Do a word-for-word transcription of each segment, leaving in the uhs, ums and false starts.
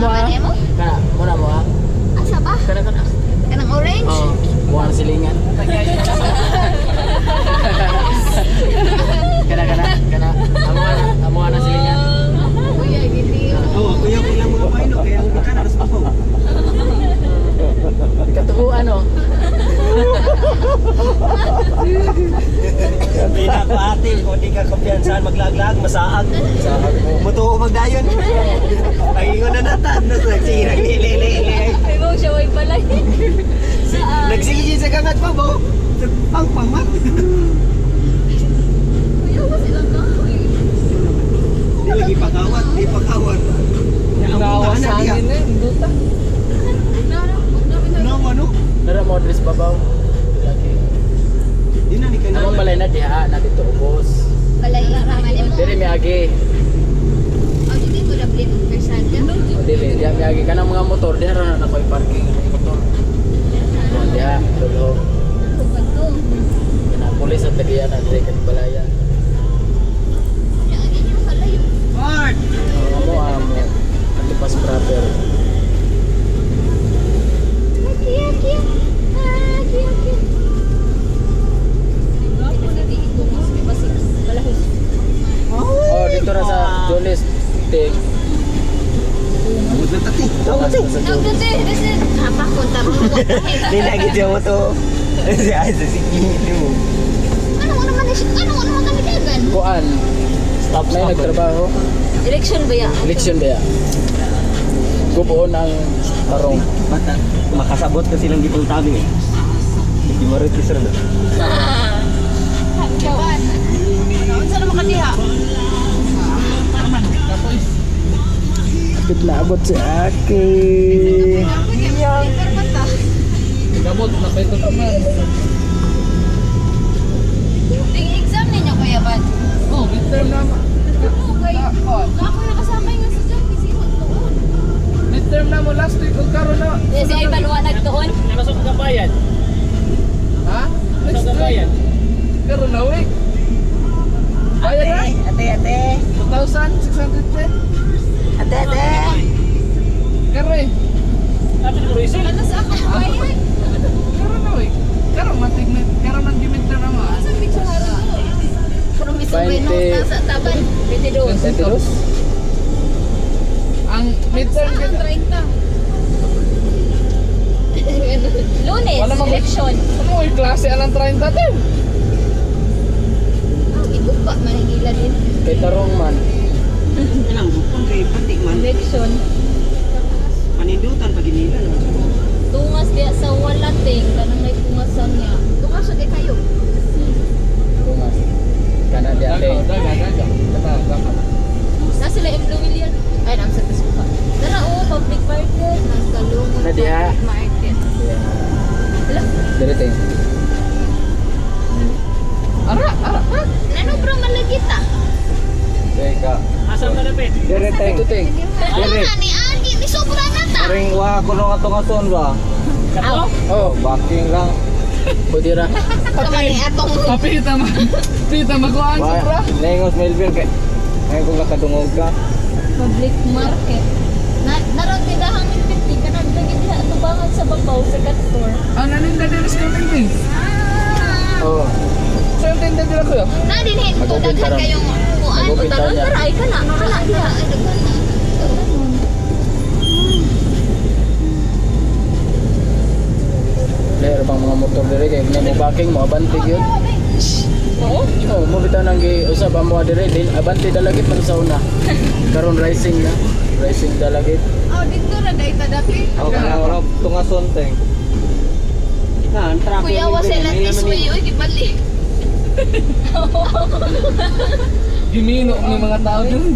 mo ha? Ano mo? Kana, muna mo ha? Asa ba? Kana, kana. Kanang orange? Oo, buwan silingan. Kana, kana, kana. Amuha na, amuha na silingan. Kuya, gini. Oo, kuya ko lang mga paino, kaya ang ka na, nasa ako. Katuho ano? Pinapati, kung di ka kumpiyansahan maglaglag, masaag. Sabi mo. Mutuo magdayon. Pagingon na natan, nagsirang nililili. Ay mo, siya way pala. Saan? Nagsigi sa kangat pa mo. Ang pamat. Kuya, ba silang kahoy? Di lagi pagawat, di pagawat. Gawas sa hangin na yun, duta. No, ano? Nara mo dress babaw. Lagi. Di na ni ka Ano na. balay na diha na dito ubos. Balay, raman mo. Diri mi agi. O, dito ko na plate of Versada. O dili diha mi agi kanang mga motor diha ra na koy parking ang motor. O diha dulo. Kupad to. Kana pulis at diha na diri kan balaya. Kaya, ganyan yung kalayo. Bart! Amo amo. Antipas proper. Aki, aki. Aki, aki. Oh, dito ra sa Jolis Ting. Huwag na tati. Tawas sa No, Jolis. dito, dito. Apa ko, tarong ko. Di na gito mo to. Si Aiza, si Kini mo. Ano mo naman, ano mo naman kami dagan? Kuan. Stop na yung nagtrabaho. Election ba yan? Election ba ya? Gubuon ang tarong. Bata, makasabot ka silang gipultabi eh. Hindi mo rin kisra na. Hanggawan. Ano sa naman katiha? Kapit na abot si Aki. Gamot, napaitot naman. Yung exam ninyo, Kuya Ban? Oh, midterm naman. Ano, kayo? Ako yung kasama yung sa dyan, kasi magtuon. Midterm na mo last week, kung karoon na. Kasi ay balwa nagtuon. Nakasok ka bayad. Ha? Next week. Karoon na week. Bayad na? Ate, ate. two thousand six hundred ten. Ate, ate. Karoon eh. Ano sa ako, bayad? Karoon na week. Karoon matig karoon ng midterm na mo. Sa picture haro ko. Pero may sobrino Twenty. na sa taban. twenty-two. Twenty-dos. Ang midterm Saan kita. thirty? Lunes, Wala mang- election. Ano yung klase alang thirty din? Ah, ibuba, manigila din. Kay tarong man. Ilang bukong kay pati man. Election. Panindutan pag inila. Tungas dia sa walating, kanang may tungasan niya. Tungas siya kayo. Tungas. Kana di ate. Daga, daga, daga. Daga, daga. Na sila M. Llewellyn. Ay, nang sa Kasuka. Tara, oh, public market. Nasa Lumon Na diha. Public Market. Hala, Diri ting. Ara, ara, ha? ano bro malagita? Teka. Asa ka dapat? Diri ting. Ito ting. Ano na ni Agi, ni sobra na ta. Ring wa ko nung atong ason ba? Aw, Oh, backing lang. Pwede ra. sama ni atong Papita ma. Pita makuhaan sobra. Nengos Melvin kay. Ngayon kung nakadungog ka. public market. Na naroon tindahan ng fifty kanang lagi diha tubangan sa babaw sa cat store. Ang naninda din sa camping. Ah. Oh. So yung tinda nila ko yun. Na din hin to Magupit daghan taram. kayong kuan Magupit utaron taram. tara ay kana kana diha ay daghan na. Layer bang mga motor diri kay nga mo backing mo abanti gyud. Oo. Oh, mo bitaw nang gi usab amo diri din abanti dalagit man sa una. Karon rising na. Rising dalagit. Oh, dito ra dai ta dati. Ako na wala tungason teng. Na, ang traffic. Kuya wa sila tisway oy gibali. Gimino ng mga tao dun.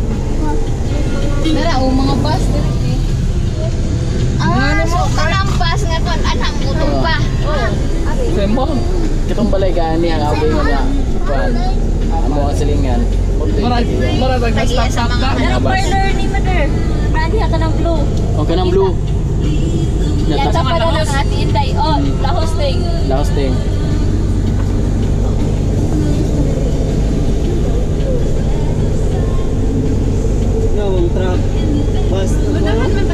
Dara o mga bus diri. Ah, Ano mo, so kanang bus nga kon anang utong pa. Oh. Semo. Kitong balay gani ang aboy nga na. Kuan. Amo ang silingan. Marag, marag Tagiya nag-stop sa stop mga ka. ano parlor ni mother. Nadi ka ng blue. O kanang blue. Yan Yatas sa pala ng ati Inday. Oh, la hosting. last thing. No, ang truck. Bus. Dapat man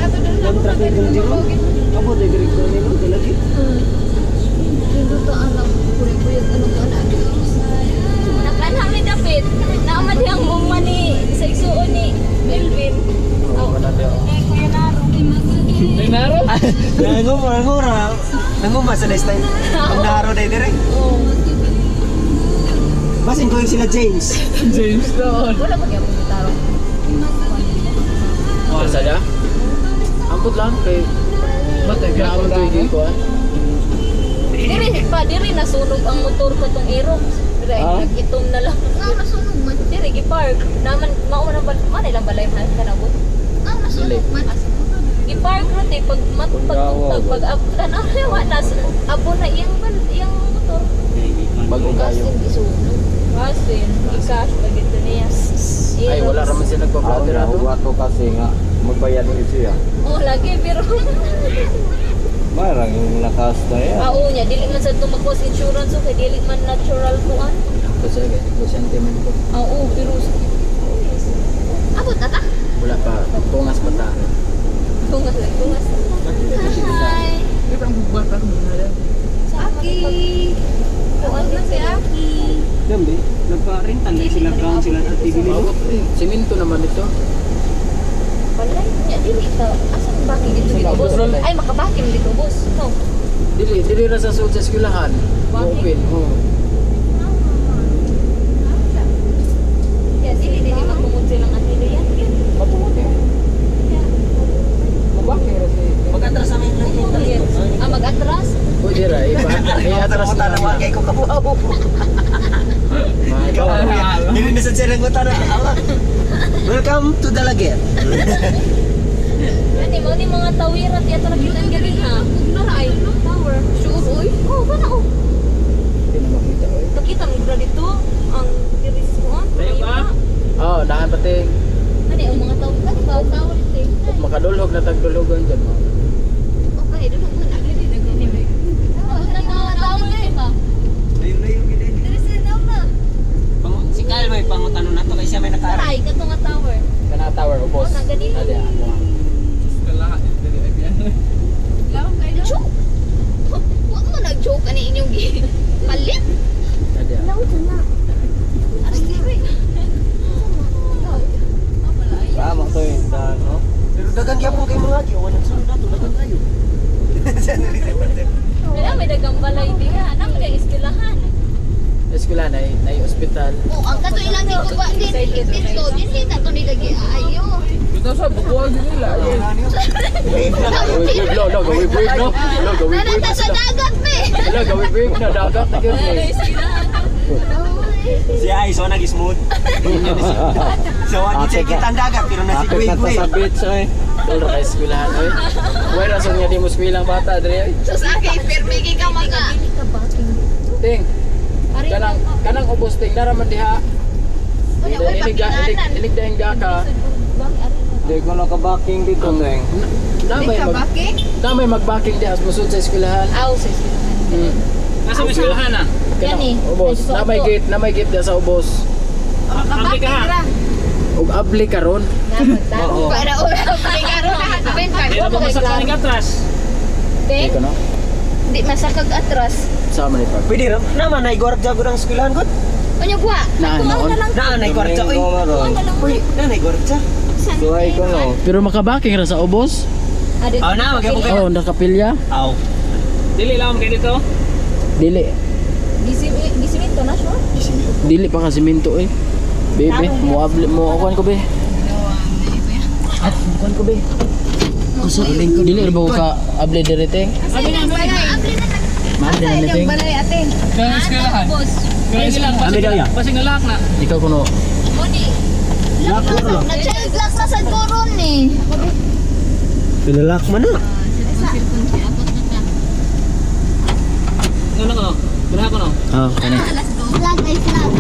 Nangumura, nangumura. Nangumura sa next time. Ang naro na dire. Oo. Basin ko yung sila James. James doon. Wala ba gyapon gitaro? Oh, sada? Ampot lang kay Batay ka naamon toigi ko ah. Diri pa diri nasunog ang motor ko tong Aerox. Diri Ah? nagitom na lang. Ah, nasunog man. Diri gi-park. Naman mao na ba man ilang balay man kanabot. Ah, nasunog man. Gi-park ro te pag matpagtag pag up na wa nas abo na iyang bal- iyang motor. Bagong kayo. isunog. Kasin, i-cash bagit niya. Ay, wala raman siya nagpa-brother ato. Wato kasi nga magbayad ng siya. Oh, lagi pero Marang yung lakas na yan. ah, oo niya, dili man sa tumakos insurance so kay dili man natural kuan. Kasi ko sentiment ko. Ah, oo, pero abot na ta? Wala pa. Tungas pa ta. Tungas lang, tungas. Hi. Kita ang bubata mo na yan. Aki. Kuan na si Aki. Dambi, nagpa-rental na sila ground sila at tigilin. Bawat eh. Siminto naman ito. Balay niya dili ta. Asan baki dito dito boss? Ay makabakim dito boss. No. Dili, dili ra sa sud sa eskwelahan. Open. Oh. Ya dili dili magkumot silang atilo yan. Matungod eh. Mabaki ra si. Mag-atras namin lang yung Ah, mag-atras? Uy, dira iba. Ay atras na. naman kay ko kabuhaw. Ikaw. Hindi na sa sirang ko tanong. Welcome to the Laget. Ani mo ni mga tawiran ti ato nakita gali ha. Nara ay tower. Sure oy. Oh, bana oh. Hindi na makita oy. Nakita mo gra dito ang diris mo. Layo ba? Oh, nahan pati. Ani ang mga tawo ka tawo tawo dito. Makadulhog na tagdulhogan dyan mo. Okay, dito mo na gali na gali. Oh, na mga tawo dito ba? Ayun na yung gilid. Diris na daw na. Si Kyle may pangutano na to kasi siya may nakaray. Ay, kato nga tower. Kana tower ubos. Oh, na ganito. Adi ako. Kalahat. Dili ay yan. Lawan kayo. Joke. Wa mo nag-joke ani inyong gi. Palit. Adi ako. Lawan na. Aray diri. Tama to yung daan, no? Pero dagan kaya po kayo mga giyawan ng sunod na to. Dagan kayo. Wala may dagang balay diha. Namo kay eskwelahan. Eskwela na na ospital. Oh, ang kato ilang dito ba din dito din kita to nilagi ayo. Ito sa bukuan din nila. Gawin wave lo, lo, gawin wave no. Lo, gawin wave. Nanata sa dagat me. Lo, gawin wave na dagat na gyud eh. Si Aiso nag-smooth. So, wag i-check it ang dagat pero nasi Apit na to wave sa beach, oy. Tol ra kay eskwelahan oy. Wala rason nga di mo eskwelang bata diri. So sa akin permi gi ka maka. Ting. Kanang kanang ubos ting naraman diha. Inig inig inig daing ka. Hindi ko nakabaking dito, Neng. Damay mag damay mag-backing diha musud sa eskwelahan. Aw sa eskwelahan. Hmm. Nasa may eskwelahan na. Yan eh. Ubos. Na may gate, na may gate diha sa ubos. Amli ka ha. Ug abli karon. Oo. Para ora pagkaro na ben pa. Dito ba sa kaning atras? Di Di ko no. di masakag atras. Sama ni pag. Pwede rin. Naman, naigorag jago ng eskwelahan ko. Unya buha. Naan noon. Na, naigorag jago. Domingo nga ron. Uy, na, naigorag jago. Suhay ko, no? Pero makabaking ra sa ubos. Oh, na, magabog kayo. Oh, nakapilya. Aw. Dili lang kayo dito. Dili. Gisiminto na sure. Dili pa ka semento eh. Bebe, mo abli mo kuan ko be. Ah, kuan ko be. Kusa uling ko dili ba ka abli direte? Abi na balay. Abi na. Mali na nating. Balay atin. Kaya eskwelahan. Boss. Kaya eskwelahan. Ami daw yan. Pasing nalak na. Ikaw kuno. Moni. Lock ko ron. Na-child lock na sa koron ni. Pinalak man na. Ano ko no? Ganahan ko no? Ah, kani. Flag ay flag.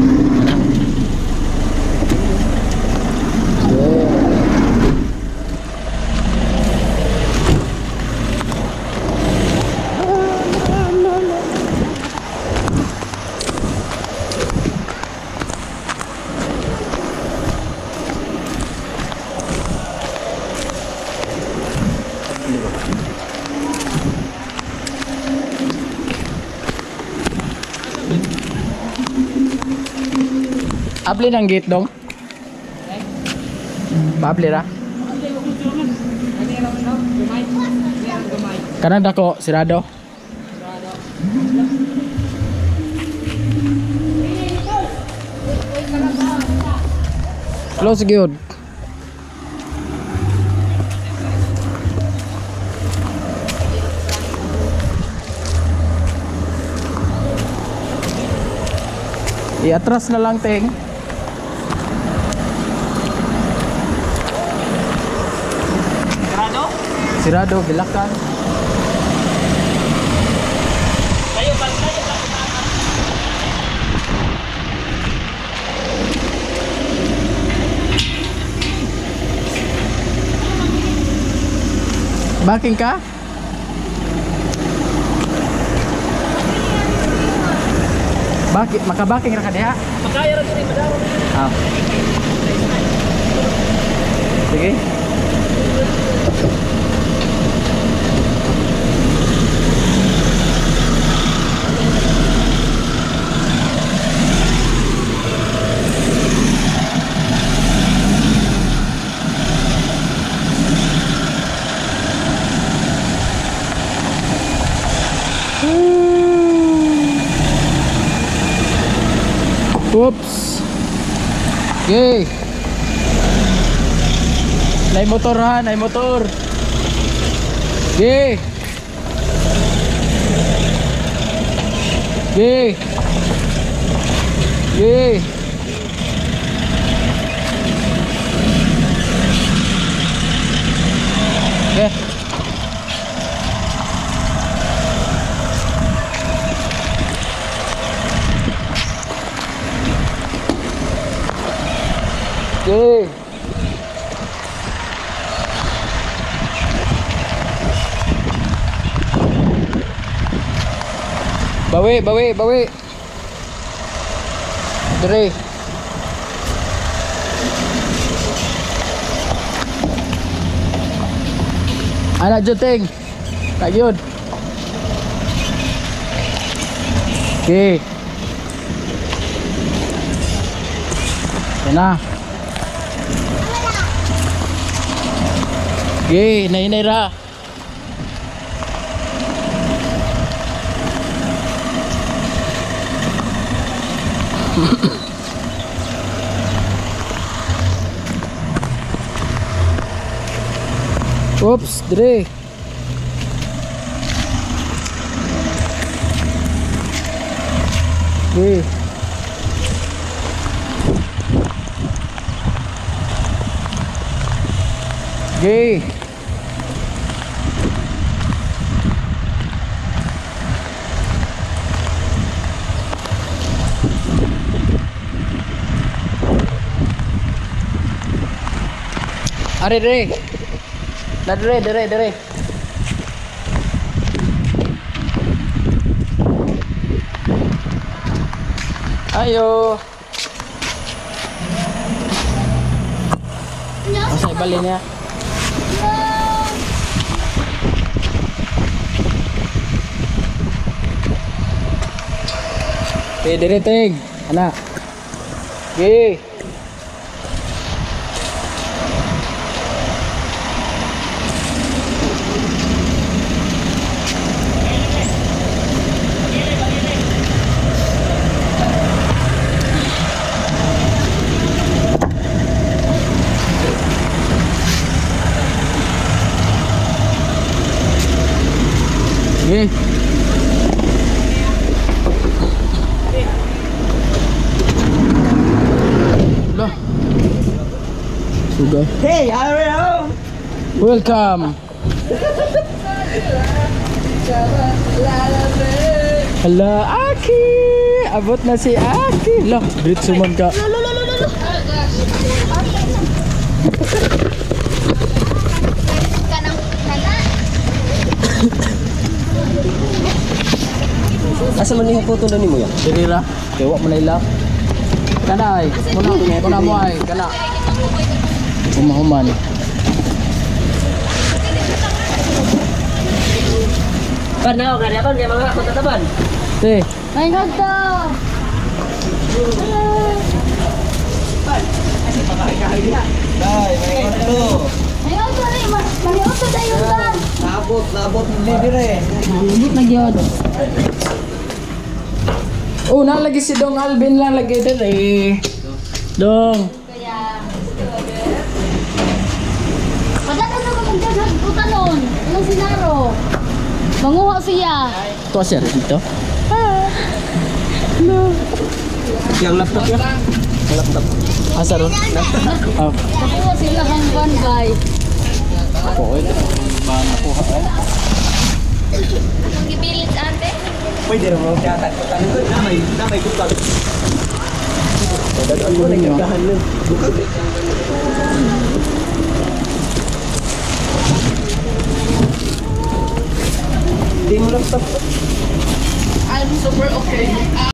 Abli ng gate dong. Babli ra. Kanang dako, sirado. Close gyud. Iatras na lang, Teng. Sarado? Sirado, gilakan. Tayo ba? Tayo ba? Baking ka? Bakit? Makabaking ra ka diha? Makaya rin rin, madaro. Ah. Sige. Oops. Okay. Naik motor ha, naik motor. Okay. Okay. Okay. Okay. Okay. Bawi, bawi, bawi. Dire. Anak juting. Tak yun. Okay. Yan na. Okay, nainay ra. Oops, dire. Okay. Okay. Are dire. Na dire, dire, dire. Ayo. Masa balik niya. Okay, dire ting. Anak. Okay. Okay. Loh. Sudah. Hey, hurry home! Welcome. Hala, Aki. Abot na si Aki. Loh, brit suman ka. Asa man niya photo na nimo ya? Dirira. Kewa mo na ilap. Kana ay. Muna, muna mo ay. Kana. Umahuman. Panaw ka na kaya mga matataban. Te. May ganda. Dai, may auto. May auto rin. May auto tayo ba? Nabot na abot ng leader eh. Abot na gyud. Oh, nalagi si Dong Alvin lang lagi din eh. Dong. Kaya Padala na ko magdaghan ko talon. Anong sinaro? Manguha siya. Ito sir dito. Yung laptop yun. Yung laptop. Asa ron? Ah, Nakuha sila hang banbay. ako ito. Ba nakuha eh. Ang gipilit ate. Pwede rin mo kaya tanong na may na may kupag. Dadaan mo na gagahan nun. Bukag. Di mo laptop. I'm super okay.